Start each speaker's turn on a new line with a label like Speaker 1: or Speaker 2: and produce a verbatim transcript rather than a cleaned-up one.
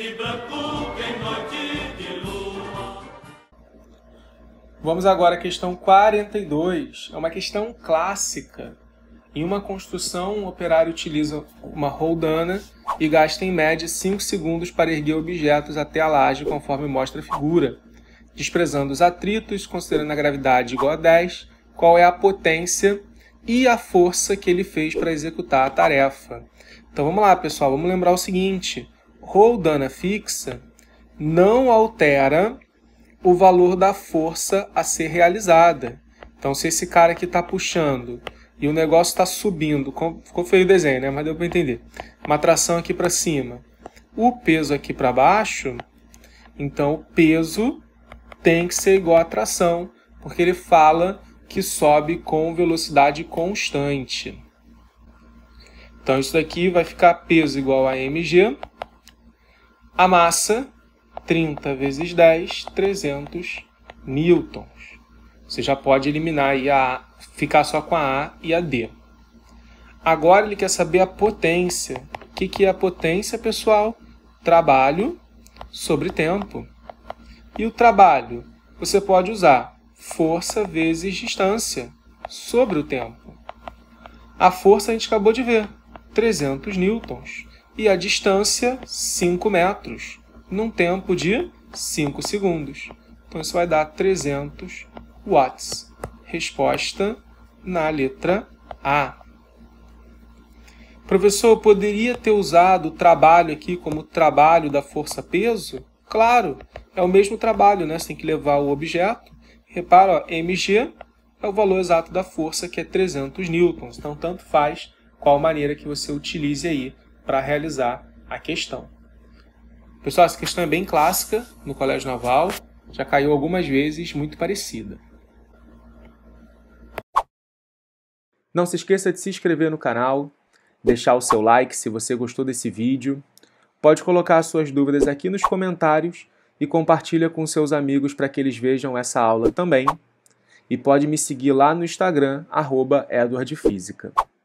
Speaker 1: Vamos agora à questão quarenta e dois. É uma questão clássica. Em uma construção, um operário utiliza uma roldana e gasta em média cinco segundos para erguer objetos até a laje, conforme mostra a figura. Desprezando os atritos, considerando a gravidade igual a dez, qual é a potência e a força que ele fez para executar a tarefa. Então vamos lá, pessoal, vamos lembrar o seguinte: roldana fixa não altera o valor da força a ser realizada. Então, se esse cara aqui está puxando e o negócio está subindo, ficou feio o desenho, né? Mas deu para entender. Uma tração aqui para cima, o peso aqui para baixo, então o peso tem que ser igual à tração, porque ele fala que sobe com velocidade constante. Então, isso daqui vai ficar peso igual a mg, a massa, trinta vezes dez, trezentos newtons. Você já pode eliminar aí a A, ficar só com a A e a D. Agora ele quer saber a potência. O que que é a potência, pessoal? Trabalho sobre tempo. E o trabalho? Você pode usar força vezes distância sobre o tempo. A força a gente acabou de ver, trezentos newtons. E a distância, cinco metros. Num tempo de cinco segundos. Então, isso vai dar trezentos watts. Resposta na letra A. Professor, eu poderia ter usado o trabalho aqui como trabalho da força-peso? Claro, é o mesmo trabalho, né? Você tem que levar o objeto. Repara, ó, mg é o valor exato da força, que é trezentos newtons. Então, tanto faz qual maneira que você utilize aí para realizar a questão. Pessoal, essa questão é bem clássica no Colégio Naval, já caiu algumas vezes, muito parecida. Não se esqueça de se inscrever no canal, deixar o seu like se você gostou desse vídeo, pode colocar suas dúvidas aqui nos comentários e compartilha com seus amigos para que eles vejam essa aula também. E pode me seguir lá no Instagram, arroba edwardfísica.